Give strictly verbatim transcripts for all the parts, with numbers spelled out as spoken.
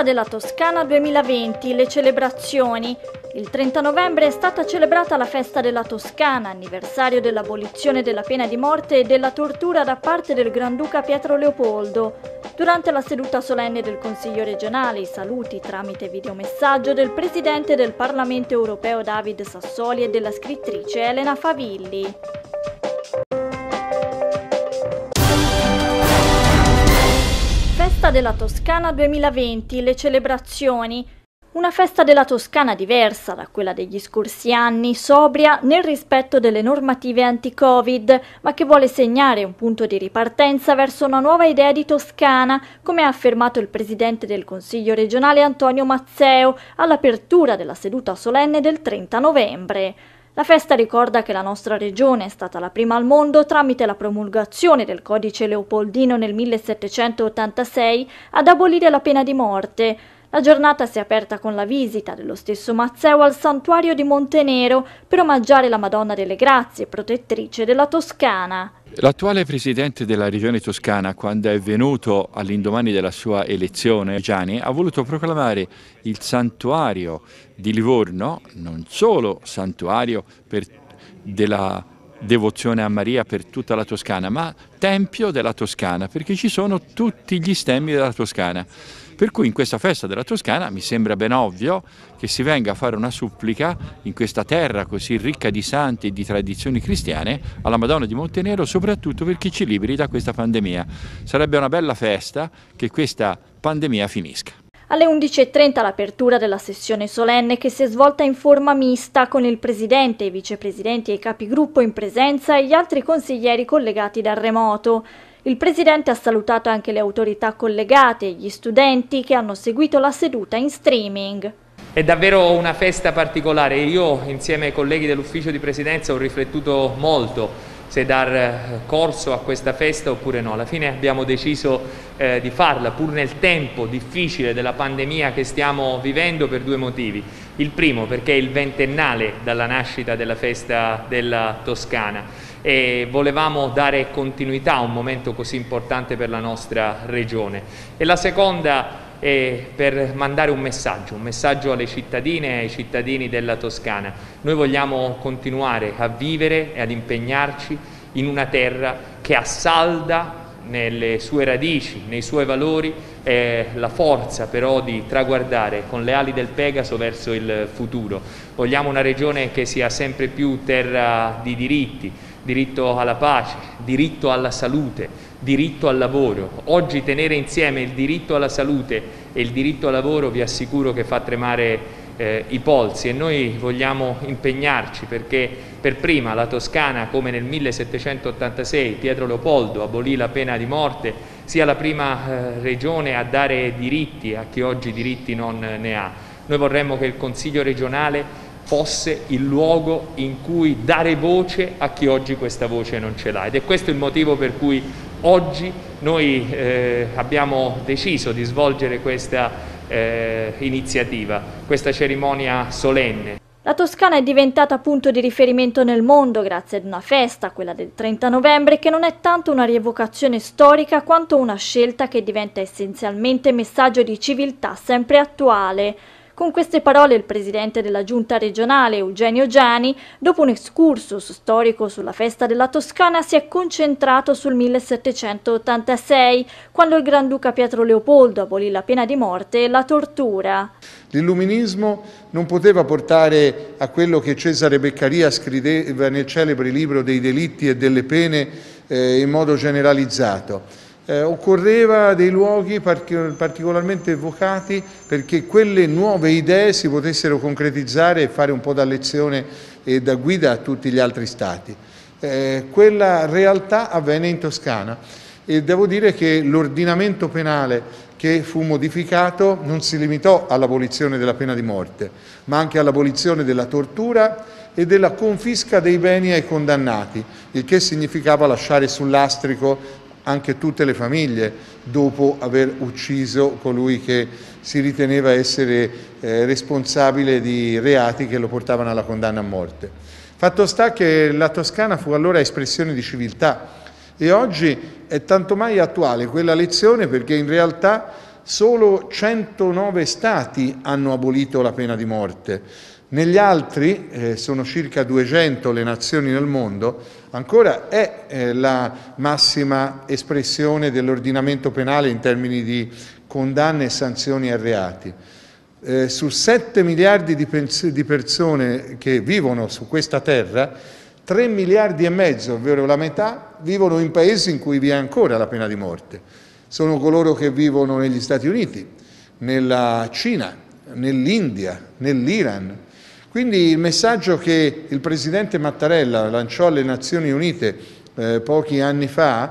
della Toscana duemilaventi, le celebrazioni. Il trenta novembre è stata celebrata la festa della Toscana, anniversario dell'abolizione della pena di morte e della tortura da parte del Granduca Pietro Leopoldo. Durante la seduta solenne del Consiglio regionale, i saluti tramite videomessaggio del Presidente del Parlamento europeo David Sassoli e della scrittrice Elena Favilli. Festa della Toscana duemilaventi, le celebrazioni. Una festa della Toscana diversa da quella degli scorsi anni, sobria nel rispetto delle normative anti-Covid, ma che vuole segnare un punto di ripartenza verso una nuova idea di Toscana, come ha affermato il Presidente del Consiglio regionale Antonio Mazzeo all'apertura della seduta solenne del trenta novembre. La festa ricorda che la nostra regione è stata la prima al mondo, tramite la promulgazione del Codice Leopoldino nel millesettecentottantasei, ad abolire la pena di morte. La giornata si è aperta con la visita dello stesso Mazzeo al santuario di Montenero per omaggiare la Madonna delle Grazie, protettrice della Toscana. L'attuale presidente della regione toscana, quando è venuto all'indomani della sua elezione, Gianni, ha voluto proclamare il santuario di Livorno, non solo santuario per della devozione a Maria per tutta la Toscana, ma tempio della Toscana, perché ci sono tutti gli stemmi della Toscana. Per cui in questa festa della Toscana mi sembra ben ovvio che si venga a fare una supplica in questa terra così ricca di santi e di tradizioni cristiane alla Madonna di Montenero, soprattutto perché ci liberi da questa pandemia. Sarebbe una bella festa che questa pandemia finisca. Alle undici e trenta l'apertura della sessione solenne, che si è svolta in forma mista con il Presidente, i Vicepresidenti e i Capigruppo in presenza e gli altri consiglieri collegati dal remoto. Il Presidente ha salutato anche le autorità collegate e gli studenti che hanno seguito la seduta in streaming. È davvero una festa particolare. Io insieme ai colleghi dell'ufficio di presidenza ho riflettuto molto se dar corso a questa festa oppure no. Alla fine abbiamo deciso eh, di farla, pur nel tempo difficile della pandemia che stiamo vivendo, per due motivi. Il primo, perché è il ventennale dalla nascita della festa della Toscana e volevamo dare continuità a un momento così importante per la nostra regione. E la seconda è per mandare un messaggio, un messaggio alle cittadine e ai cittadini della Toscana. Noi vogliamo continuare a vivere e ad impegnarci in una terra che assalda nelle sue radici, nei suoi valori, eh, la forza però di traguardare con le ali del Pegaso verso il futuro. Vogliamo una regione che sia sempre più terra di diritti, diritto alla pace, diritto alla salute, diritto al lavoro. Oggi tenere insieme il diritto alla salute e il diritto al lavoro vi assicuro che fa tremare eh, i polsi, e noi vogliamo impegnarci perché per prima la Toscana, come nel millesettecentottantasei Pietro Leopoldo abolì la pena di morte, sia la prima eh, regione a dare diritti a chi oggi diritti non ne ha. Noi vorremmo che il Consiglio regionale fosse il luogo in cui dare voce a chi oggi questa voce non ce l'ha, ed è questo il motivo per cui oggi noi eh, abbiamo deciso di svolgere questa eh, iniziativa, questa cerimonia solenne. La Toscana è diventata punto di riferimento nel mondo grazie ad una festa, quella del trenta novembre, che non è tanto una rievocazione storica quanto una scelta che diventa essenzialmente messaggio di civiltà sempre attuale. Con queste parole il presidente della giunta regionale, Eugenio Giani, dopo un excursus storico sulla festa della Toscana, si è concentrato sul millesettecentottantasei, quando il Granduca Pietro Leopoldo abolì la pena di morte e la tortura. L'illuminismo non poteva portare a quello che Cesare Beccaria scriveva nel celebre libro dei delitti e delle pene eh, in modo generalizzato. Eh, occorreva dei luoghi particolarmente evocati perché quelle nuove idee si potessero concretizzare e fare un po' da lezione e da guida a tutti gli altri stati. Eh, quella realtà avvenne in Toscana e devo dire che l'ordinamento penale che fu modificato non si limitò all'abolizione della pena di morte, ma anche all'abolizione della tortura e della confisca dei beni ai condannati, il che significava lasciare sul lastrico anche tutte le famiglie dopo aver ucciso colui che si riteneva essere eh, responsabile di reati che lo portavano alla condanna a morte. Fatto sta che la Toscana fu allora espressione di civiltà e oggi è tanto mai attuale quella lezione, perché in realtà solo centonove stati hanno abolito la pena di morte. Negli altri, eh, sono circa duecento le nazioni nel mondo, ancora è eh, la massima espressione dell'ordinamento penale in termini di condanne e sanzioni a reati. Eh, su sette miliardi di, di persone che vivono su questa terra, tre miliardi e mezzo, ovvero la metà, vivono in paesi in cui vi è ancora la pena di morte. Sono coloro che vivono negli Stati Uniti, nella Cina, nell'India, nell'Iran. Quindi il messaggio che il Presidente Mattarella lanciò alle Nazioni Unite eh, pochi anni fa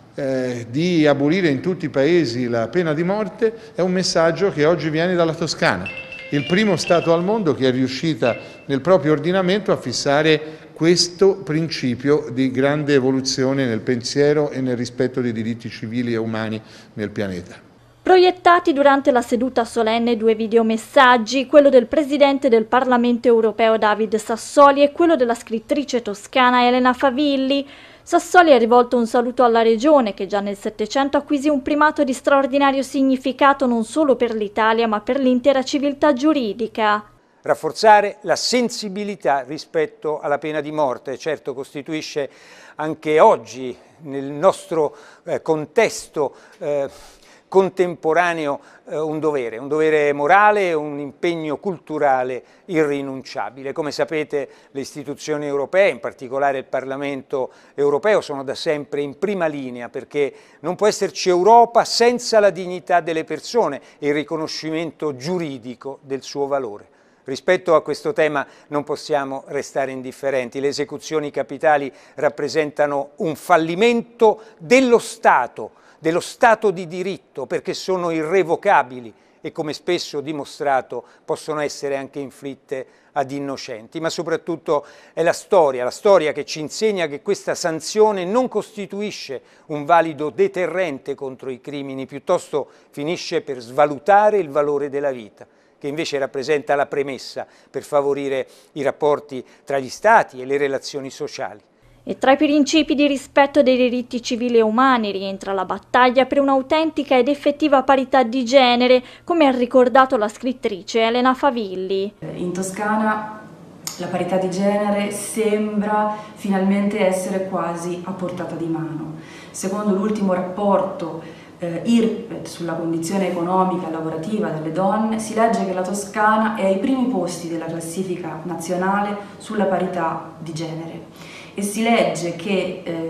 eh, di abolire in tutti i paesi la pena di morte è un messaggio che oggi viene dalla Toscana, il primo Stato al mondo che è riuscita nel proprio ordinamento a fissare questo principio di grande evoluzione nel pensiero e nel rispetto dei diritti civili e umani nel pianeta. Proiettati durante la seduta solenne due videomessaggi, quello del Presidente del Parlamento europeo David Sassoli e quello della scrittrice toscana Elena Favilli. Sassoli ha rivolto un saluto alla regione che già nel Settecento acquisì un primato di straordinario significato non solo per l'Italia ma per l'intera civiltà giuridica. Rafforzare la sensibilità rispetto alla pena di morte, certo costituisce anche oggi nel nostro eh, contesto eh, contemporaneo eh, un dovere, un dovere morale e un impegno culturale irrinunciabile. Come sapete le istituzioni europee, in particolare il Parlamento europeo, sono da sempre in prima linea perché non può esserci Europa senza la dignità delle persone e il riconoscimento giuridico del suo valore. Rispetto a questo tema non possiamo restare indifferenti. Le esecuzioni capitali rappresentano un fallimento dello Stato, dello Stato di diritto, perché sono irrevocabili e, come spesso dimostrato, possono essere anche inflitte ad innocenti. Ma soprattutto è la storia, la storia che ci insegna che questa sanzione non costituisce un valido deterrente contro i crimini, piuttosto finisce per svalutare il valore della vita, che invece rappresenta la premessa per favorire i rapporti tra gli Stati e le relazioni sociali. E tra i principi di rispetto dei diritti civili e umani rientra la battaglia per un'autentica ed effettiva parità di genere, come ha ricordato la scrittrice Elena Favilli. In Toscana la parità di genere sembra finalmente essere quasi a portata di mano. Secondo l'ultimo rapporto eh, I R P E T sulla condizione economica e lavorativa delle donne, si legge che la Toscana è ai primi posti della classifica nazionale sulla parità di genere. E si legge che eh,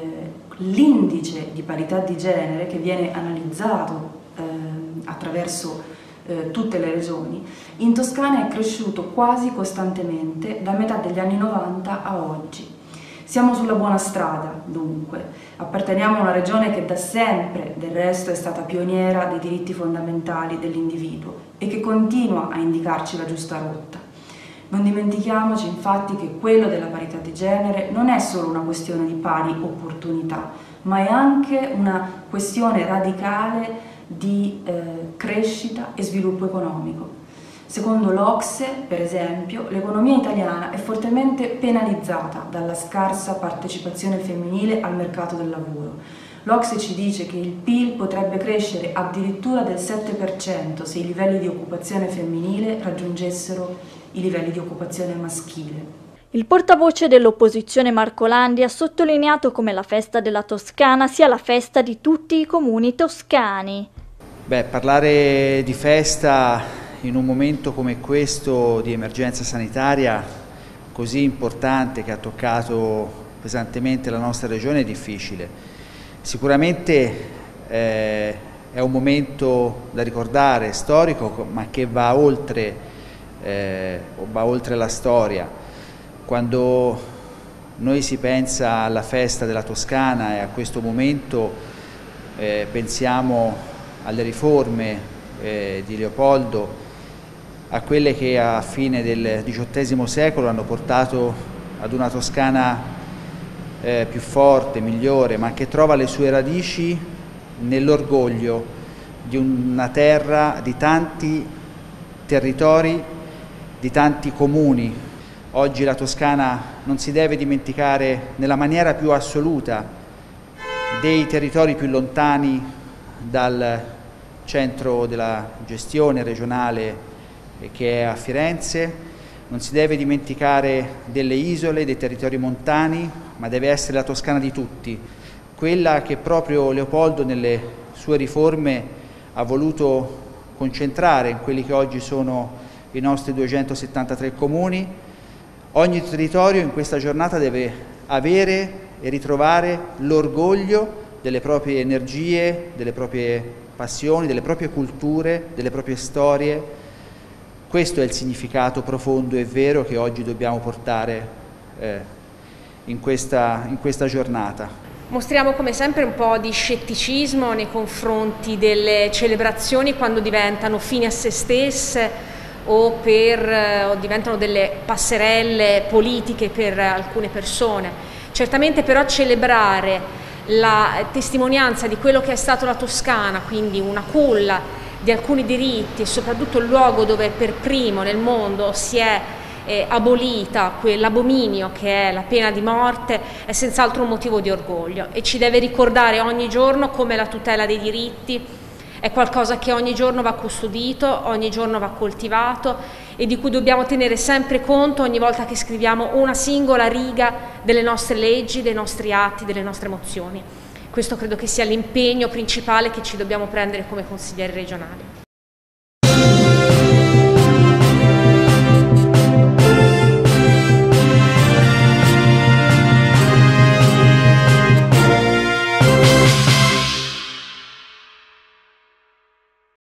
l'indice di parità di genere che viene analizzato eh, attraverso eh, tutte le regioni, in Toscana è cresciuto quasi costantemente da metà degli anni novanta a oggi. Siamo sulla buona strada, dunque. Apparteniamo a una regione che da sempre, del resto, è stata pioniera dei diritti fondamentali dell'individuo e che continua a indicarci la giusta rotta. Non dimentichiamoci infatti che quello della parità di genere non è solo una questione di pari opportunità, ma è anche una questione radicale di eh, crescita e sviluppo economico. Secondo l'O C S E, per esempio, l'economia italiana è fortemente penalizzata dalla scarsa partecipazione femminile al mercato del lavoro. L'O C S E ci dice che il P I L potrebbe crescere addirittura del sette per cento se i livelli di occupazione femminile raggiungessero i livelli di occupazione maschile. Il portavoce dell'opposizione Marco Landi ha sottolineato come la festa della Toscana sia la festa di tutti i comuni toscani. Beh, parlare di festa in un momento come questo di emergenza sanitaria così importante che ha toccato pesantemente la nostra regione è difficile. Sicuramente eh, è un momento da ricordare, storico, ma che va oltre Eh, va oltre la storia. Quando noi si pensa alla festa della Toscana e a questo momento eh, pensiamo alle riforme eh, di Leopoldo, a quelle che a fine del diciottesimo secolo hanno portato ad una Toscana eh, più forte, migliore, ma che trova le sue radici nell'orgoglio di una terra, di tanti territori, di tanti comuni. Oggi la Toscana non si deve dimenticare nella maniera più assoluta dei territori più lontani dal centro della gestione regionale che è a Firenze. Non si deve dimenticare delle isole, dei territori montani, ma deve essere la Toscana di tutti, quella che proprio Leopoldo nelle sue riforme ha voluto concentrare in quelli che oggi sono i nostri duecentosettantatré comuni. Ogni territorio in questa giornata deve avere e ritrovare l'orgoglio delle proprie energie, delle proprie passioni, delle proprie culture, delle proprie storie. Questo è il significato profondo e vero che oggi dobbiamo portare eh, in questa, in questa giornata. Mostriamo come sempre un po' di scetticismo nei confronti delle celebrazioni quando diventano fini a se stesse o, per, o diventano delle passerelle politiche per alcune persone. Certamente però celebrare la testimonianza di quello che è stato la Toscana, quindi una culla di alcuni diritti e soprattutto il luogo dove per primo nel mondo si è eh, abolita quell'abominio che è la pena di morte, è senz'altro un motivo di orgoglio e ci deve ricordare ogni giorno come la tutela dei diritti è qualcosa che ogni giorno va custodito, ogni giorno va coltivato e di cui dobbiamo tenere sempre conto ogni volta che scriviamo una singola riga delle nostre leggi, dei nostri atti, delle nostre mozioni. Questo credo che sia l'impegno principale che ci dobbiamo prendere come consiglieri regionali.